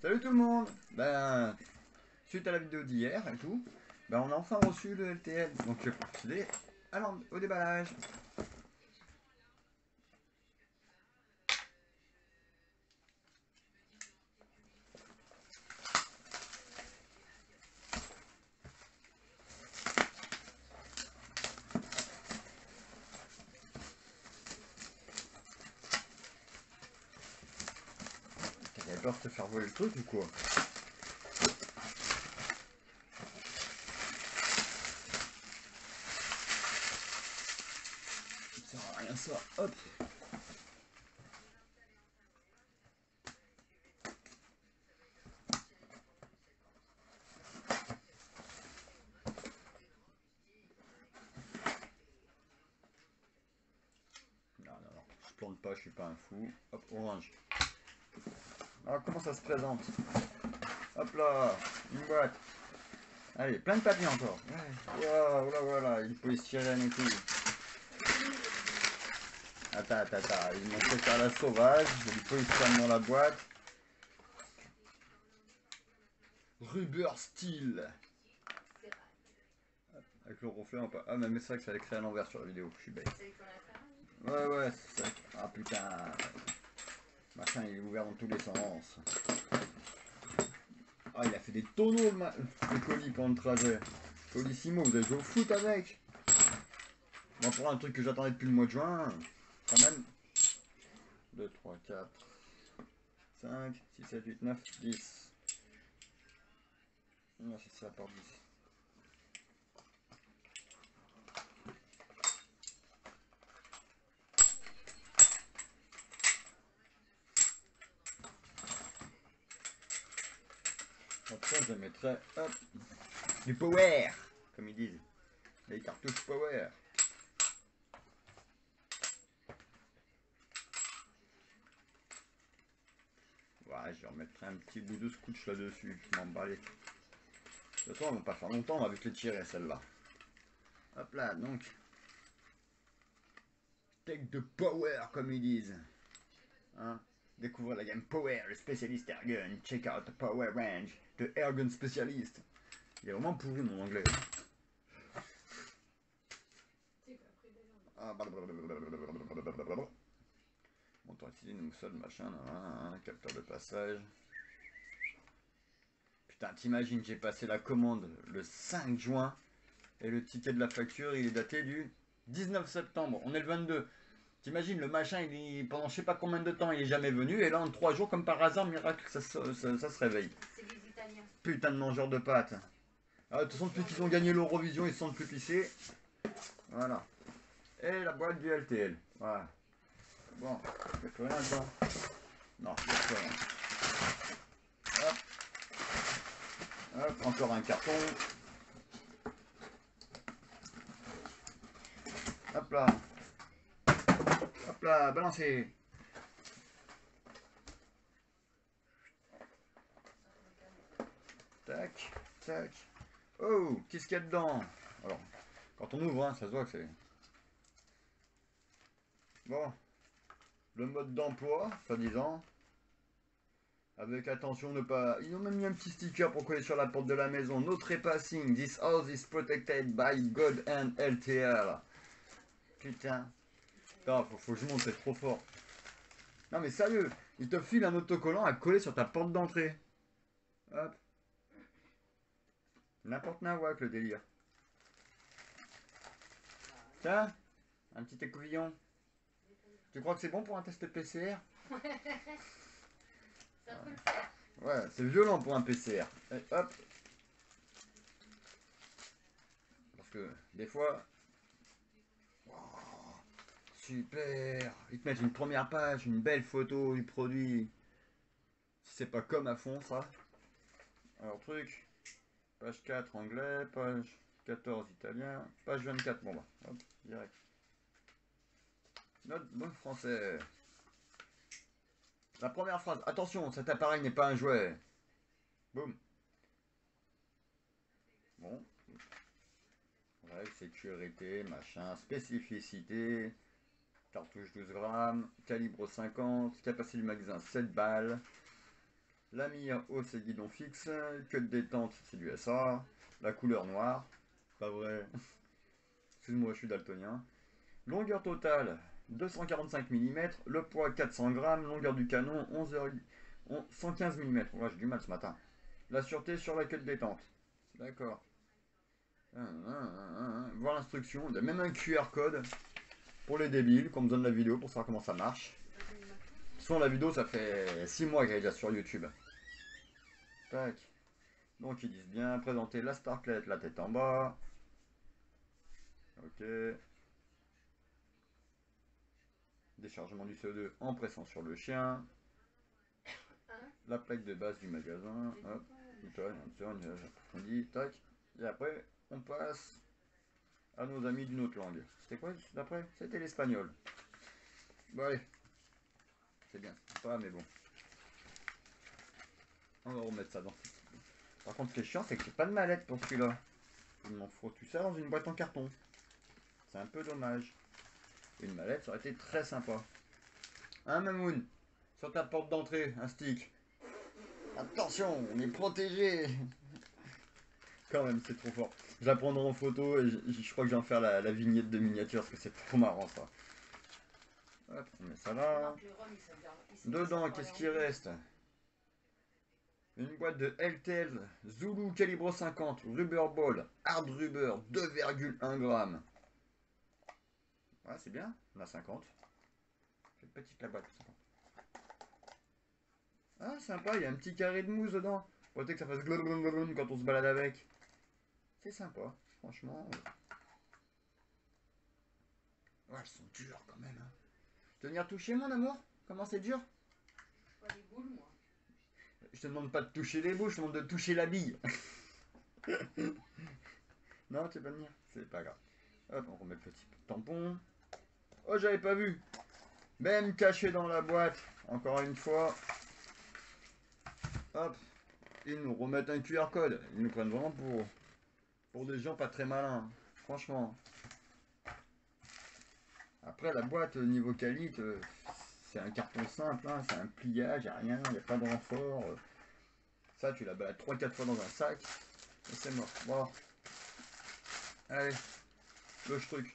Salut tout le monde. Ben, suite à la vidéo d'hier et tout, ben on a enfin reçu le LTL, donc je vais procéder au déballage. T'avais peur de te faire voler le truc ou quoi? Ça sert à rien ça, hop. Non, non, non, je plante pas, je suis pas un fou. Hop, orange. Alors comment ça se présente? Hop là, une boîte. Allez, plein de papier encore. Ouais. Wow, voilà, voilà, il polystyrène et tout. Attends, ils m'ont fait faire la sauvage, j'ai du polystyrène dans la boîte. Rubber Steel. Avec le reflet, on peut... Ah, mais c'est vrai que ça allait créer à l'envers sur la vidéo, je suis bête. Ouais, c'est ça. Ah putain. Machin, il est ouvert dans tous les sens. Ah, il a fait des tonneaux le colis pendant le trajet. Colissimo, vous avez joué au foot avec. Bon, pour un truc que j'attendais depuis le mois de juin, quand même. 2, 3, 4, 5, 6, 7, 8, 9, 10. Non, c'est ça, par 10. Après, je mettrai, hop, du power, comme ils disent. Les cartouches power. Ouais, je remettrai un petit bout de scotch là-dessus, je m'en bats les... De toute façon, elles vont pas faire longtemps, on va vite les tirer, celles-là. Hop là, donc. Take the power, comme ils disent. Hein? Découvre la gamme Power, le spécialiste Ergun. Check out the power range, the Ergun spécialiste. Il est vraiment pourri mon anglais. Ah, montant utilisé une moussole, machin, capteur de passage. Putain, t'imagines, j'ai passé la commande le 5 juin et le ticket de la facture, il est daté du 19 septembre. On est le 22. T'imagines, le machin, pendant je sais pas combien de temps, il est jamais venu. Et là, en 3 jours, comme par hasard, miracle, ça se réveille. C'est les Italiens. Putain de mangeurs de pâtes. Ah, de toute façon, depuis qu'ils ont gagné l'Eurovision, ils se sentent plus pissés. Voilà. Et la boîte du LTL. Voilà. Bon, il n'y a plus rien dedans. Non, il n'y a plus rien. Hop. Hop, encore un carton. Hop là. Hop là, balancez. Tac, tac. Oh, qu'est-ce qu'il y a dedans? Alors, quand on ouvre, hein, ça se voit que c'est... Bon, le mode d'emploi, soi-disant. Avec attention, ne pas... Ils ont même mis un petit sticker pour coller sur la porte de la maison. No trespassing. This house is protected by God and LTL. Putain. Non, faut que je monte, c'est trop fort. Non mais sérieux, ils te filent un autocollant à coller sur ta porte d'entrée. Hop. N'importe nawak le délire. Tiens, un petit écouvillon. Tu crois que c'est bon pour un test PCR? Ça peut le faire. Ouais, c'est violent pour un PCR. Et hop. Parce que des fois... Wow, super. Ils te mettent une première page, une belle photo du produit. Si c'est pas comme à fond ça. Alors truc. Page 4 anglais, page 14 italien, page 24, bon bah, hop, direct. Note bon français. La première phrase, attention, cet appareil n'est pas un jouet. Boum. Bon. Règle, sécurité, machin, spécificité. Cartouche 12 grammes, calibre 50, capacité du magasin 7 balles. La mire hausse et guidon fixe. Queue de détente, c'est du SA. La couleur noire. Pas vrai. Excuse-moi, je suis daltonien. Longueur totale 245 mm. Le poids 400 grammes. Longueur du canon 115 mm. Ouais, j'ai du mal ce matin. La sûreté sur la queue de détente. D'accord. Voir l'instruction. Il y a même un QR code pour les débiles, qu'on me donne la vidéo pour savoir comment ça marche. Soit la vidéo, ça fait 6 mois qu'elle est déjà sur YouTube. Tac. Donc ils disent bien présenter la startlet, la tête en bas. Ok. Déchargement du CO2 en pressant sur le chien. La plaque de base du magasin. Hop. Nuage approfondi. Tac. Et après, on passe à nos amis d'une autre langue. C'était quoi d'après? C'était l'espagnol. Bon allez. C'est bien, c'est pas mais bon. On va remettre ça dans. Par contre, ce qui est chiant, c'est que j'ai pas de mallette pour celui-là. Il m'en faut tout ça dans une boîte en carton. C'est un peu dommage. Une mallette, ça aurait été très sympa. Hein, Mamoun? Sur ta porte d'entrée, un stick. Attention, on est protégé. Quand même, c'est trop fort. Je la prendrai en photo et je crois que je vais en faire la vignette de miniature parce que c'est trop marrant ça. Hop, on met ça là. Dedans, qu'est-ce qui reste? Une boîte de LTL Zulu calibre 50 Rubber Ball Hard Rubber 2,1 g. Ouais, c'est bien, on a 50. C'est petite la boîte. 50. Ah, sympa, il y a un petit carré de mousse dedans. Pour que ça fasse glum quand on se balade avec. C'est sympa, franchement. Ouais, elles sont dures quand même. Hein. Tu veux venir toucher mon amour? Comment c'est dur? Pas les boules, moi. Je te demande pas de toucher les boules, je te demande de toucher la bille. Non, tu veux pas venir? C'est pas grave. Hop, on remet le petit tampon. Oh, j'avais pas vu. Même caché dans la boîte. Encore une fois. Hop. Ils nous remettent un QR code. Ils nous prennent vraiment pour des gens pas très malins. Franchement. Après, la boîte, niveau qualité, c'est un carton simple. Hein, c'est un pliage, il a rien, il n'y a pas de renfort. Ça, tu la balades 3-4 fois dans un sac. Et c'est mort. Voilà. Allez. Le truc.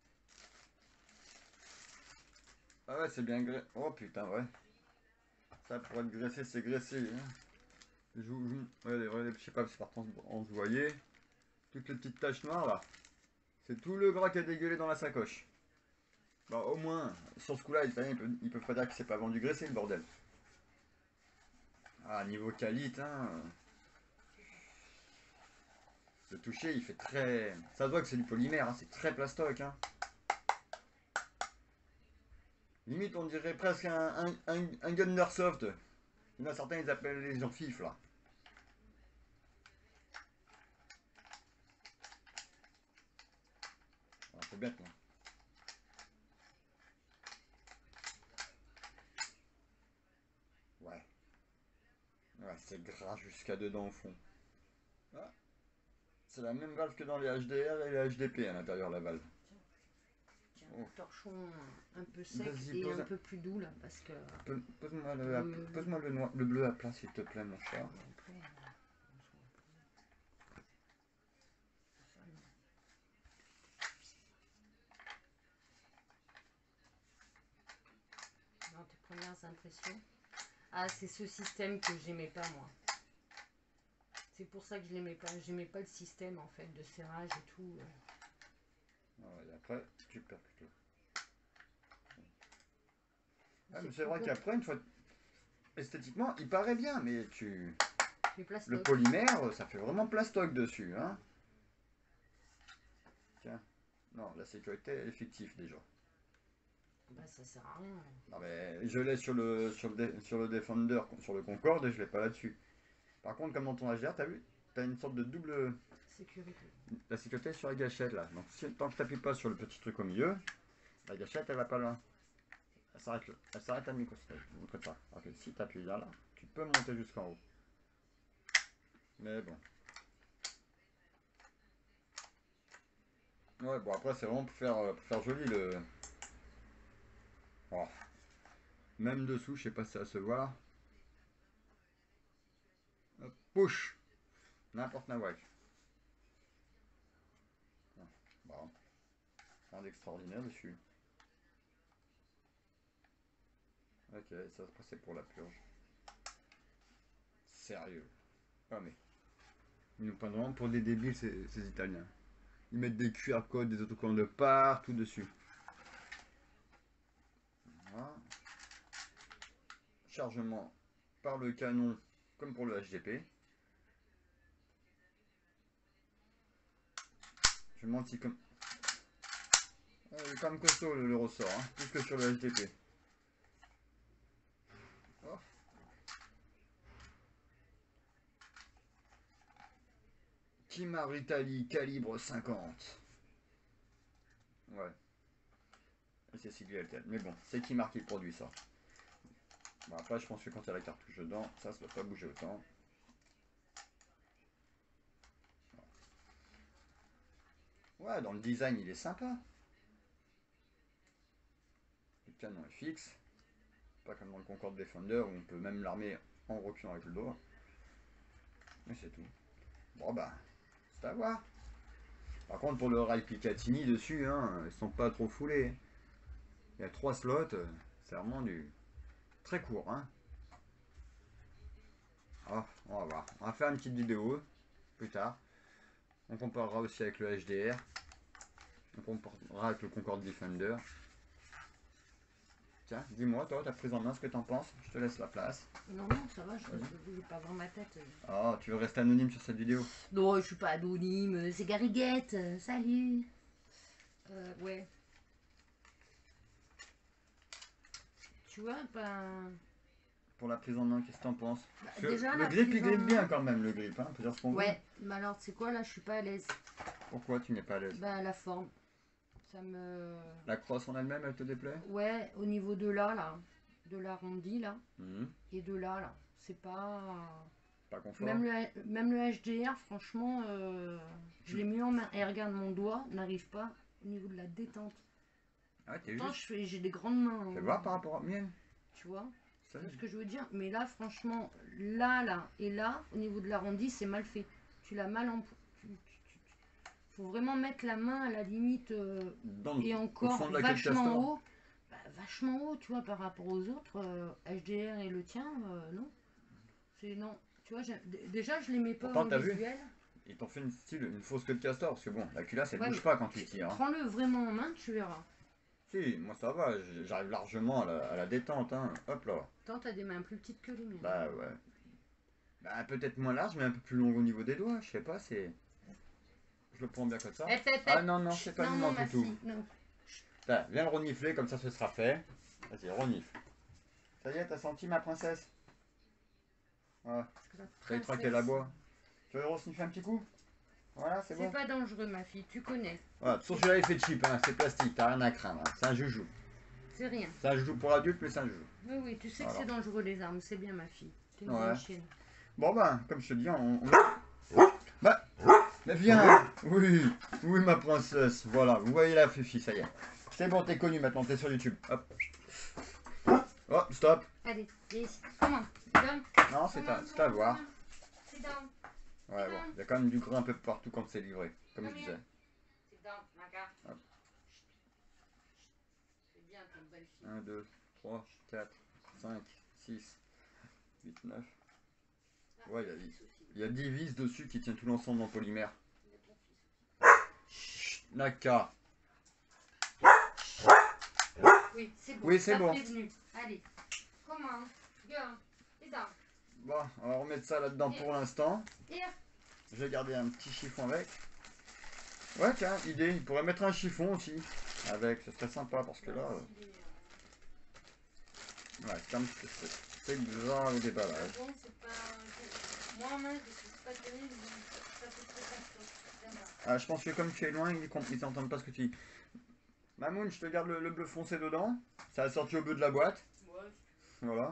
Ah ouais, c'est bien graissé. Oh putain, ouais. Ça, pour être graissé, c'est graissé. Hein. Je sais pas si par contre vous voyez. Toutes les petites taches noires là. C'est tout le gras qui a dégueulé dans la sacoche. Bah au moins, sur ce coup-là, ils peuvent pas dire que c'est pas vendu graissé le bordel. Ah, niveau qualité, hein. Le toucher, il fait très... Ça se voit que c'est du polymère, hein, c'est très plastoc. Hein. Limite, on dirait presque un gun Airsoft. Il y en a certains, ils appellent les amphifs là. Ah, c'est bête, là. Ouais. Ouais, c'est gras jusqu'à dedans au fond. Ah, c'est la même valve que dans les HDR et les HDP à l'intérieur la valve. Tiens, oh. Torchon un peu sec et un peu plus doux là parce que. Pose-moi le bleu à plat s'il te plaît mon chat. Non, tes premières impressions. Ah, c'est ce système que j'aimais pas moi. C'est pour ça que je l'aimais pas. J'aimais pas le système en fait de serrage et tout. Et après, tu percutes. Ah, mais c'est vrai qu'après, une fois. Esthétiquement, il paraît bien, mais le polymère, ça fait vraiment plastoc dessus. Hein. Tiens. Non, la sécurité est fictive déjà. Bah, ça sert à rien. Non, mais je l'ai sur le Defender, sur le Concorde, et je l'ai pas là-dessus. Par contre, comme dans ton HDR, t'as vu? T'as une sorte de double... Sécurité. La sécurité est sur la gâchette, là. Donc, tant que t'appuies pas sur le petit truc au milieu, la gâchette, elle va pas loin. Elle s'arrête là. Elle s'arrête à micro. Je vous montre pas. Ok, si t'appuies là, tu peux monter jusqu'en haut. Mais bon. Ouais, bon, après, c'est vraiment pour faire joli le... Oh. Même dessous, je sais pas si ça se voit. push. N'importe nawak. Bon. Rien d'extraordinaire dessus. Ok, ça c'est pour la purge. Sérieux. Ah mais. Ils nous prennent vraiment pour des débiles ces Italiens. Ils mettent des QR codes, des autocollants de partout dessus. Voilà. Chargement par le canon comme pour le HDP. Je mentis comme... Il est quand même costaud le ressort, hein, plus que sur le HDP. Oh. Kimar Italie calibre 50. Ouais. Et c'est Sylvie Alten. Mais bon, c'est Kimar qui produit ça. Bon, après, je pense que quand il y a la cartouche dedans, ça ne va pas bouger autant. Ouais, dans le design, il est sympa. Le canon est fixe. Pas comme dans le Concorde Defender où on peut même l'armer en reculant avec le doigt. Mais c'est tout. Bon bah, c'est à voir. Par contre, pour le rail Picatinny dessus, hein, ils sont pas trop foulés. Il y a 3 slots, c'est vraiment du très court. Hein. Oh, on va voir. On va faire une petite vidéo plus tard. On comparera aussi avec le HDR. On comparera avec le Concorde Defender. Tiens, dis-moi, toi, ta prise en main, ce que t'en penses. Je te laisse la place. Non, non, ça va, je vais pas voir ma tête. Oh, tu veux rester anonyme sur cette vidéo? Non, je suis pas anonyme, c'est Gariguette, salut. Ouais. Tu vois, ben... Pour la prise en main, qu'est-ce que t'en penses? Bah, déjà, le grip, il grippe bien quand même, le grip. Hein, on peut dire ce qu'on veut. Ouais, mais alors, c'est quoi, là, je suis pas à l'aise. Pourquoi tu n'es pas à l'aise? Ben, la forme. Ça me... La crosse en elle-même, elle te déplaît? Ouais, au niveau de là, de l'arrondi, là, Mmh. et de là, c'est pas... Pas confort. Même le HDR, franchement, je l'ai mis en main. Et regarde, mon doigt n'arrive pas au niveau de la détente. Ah, t'es Pourtant, juste. j'ai des grandes mains. Fais voir par rapport à mienne. Tu vois? Ça, C'est ce que je veux dire. Mais là, franchement, là, et là, au niveau de l'arrondi, c'est mal fait. Tu l'as mal en... Faut vraiment mettre la main à la limite et encore vachement haut. Bah, vachement haut, tu vois, par rapport aux autres. HDR et le tien, non. C'est non. Tu vois, déjà, je les mets pas pourtant, au visuel. Ils t'ont fait une fausse queue de castor. Parce que bon, la culasse, elle Ouais, bouge pas quand tu tires. Hein. Prends-le vraiment en main, tu verras. Si, moi ça va. J'arrive largement à la détente. Hein. Hop là. Tant t'as des mains plus petites que les miennes. Bah ouais. Bah peut-être moins large, mais un peu plus long au niveau des doigts. Je sais pas, c'est... Je le prends bien comme ça. Ah non, non, c'est pas une main tout. Viens le renifler, comme ça ce sera fait. Vas-y, renifle. Ça y est, t'as senti ma princesse? Ouais. T'as traqué la bois. Tu veux renifler un petit coup? Voilà, c'est bon. C'est pas dangereux, ma fille, tu connais. Voilà, de toute façon, celui-là, il fait cheap, hein. C'est plastique, t'as rien à craindre. Hein. C'est un joujou. C'est rien. C'est un joujou pour adultes, mais c'est un joujou. Oui, oui, tu sais que c'est dangereux les armes, c'est bien, ma fille. T'es une ouais. chienne. Bon, ben, comme je te dis, Bah, mais viens. Oui, oui, ma princesse. Voilà, vous voyez la fifi, ça y est. C'est bon, t'es connu maintenant, t'es sur YouTube. Hop. Oh, stop. Allez, viens ici. Comment? Donne. Non, c'est à voir. C'est down. Ouais, bon, il y a quand même du gras un peu partout quand c'est livré, comme je disais. C'est down, ma carte. Hop. C'est bien, ton belle fille. 1, 2, 3, 4, 5, 6, 8, 9. Ouais, il y a 10 vis dessus qui tiennent tout l'ensemble en polymère. Chut, Naka. Oui, c'est bon. Oui, c'est bon. Prévenu. Allez, comment? Go. Et down. Bon, on va remettre ça là-dedans pour l'instant. Et Je vais garder un petit chiffon avec. Ouais, tiens, idée, il pourrait mettre un chiffon aussi. Avec, ce serait sympa parce que là... Ouais, c'est un petit peu... C'est grave au déballage. Bon, c'est pas... Moi, en main, c'est pas terrible, ça peut être Ah, je pense que comme tu es loin, ils n'entendent pas ce que tu dis. Mamoun, je te garde le bleu foncé dedans. Ça a sorti au bout de la boîte. Ouais. Voilà.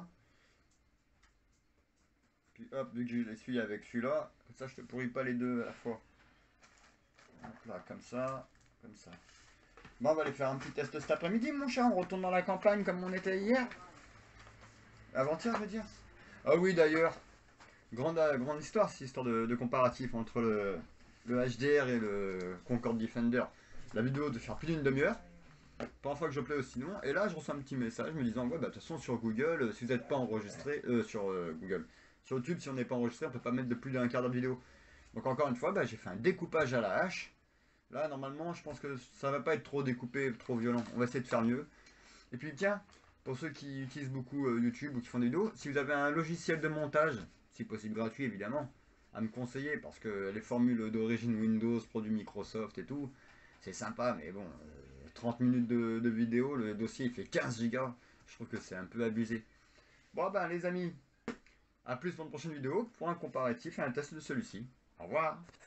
Puis hop, vu que je l'essuie avec celui-là, comme ça je te pourris pas les deux à la fois. Donc là, comme ça, comme ça. Bon, on va aller faire un petit test cet après-midi, mon chat. On retourne dans la campagne comme on était hier. Avant-hier, je veux dire. Ah oui, d'ailleurs. grande histoire, cette histoire de comparatif entre le HDR et le Concorde Defender. La vidéo de faire plus d'une demi-heure. Première fois que je play aussi long. Et là, je reçois un petit message me disant, ouais, bah, de toute façon, sur Google, si vous n'êtes pas enregistré, sur Google, sur YouTube, si on n'est pas enregistré, on peut pas mettre de plus d'un quart d'heure de vidéo. Donc, encore une fois, bah, j'ai fait un découpage à la hache. Là, normalement, je pense que ça va pas être trop découpé, trop violent. On va essayer de faire mieux. Et puis, tiens, pour ceux qui utilisent beaucoup YouTube ou qui font des vidéos, si vous avez un logiciel de montage, si possible gratuit évidemment, à me conseiller, parce que les formules d'origine Windows, produits Microsoft et tout, c'est sympa, mais bon, 30 minutes de vidéo, le dossier il fait 15 gigas, je trouve que c'est un peu abusé. Bon ben les amis, à plus pour une prochaine vidéo, pour un comparatif et un test de celui-ci. Au revoir.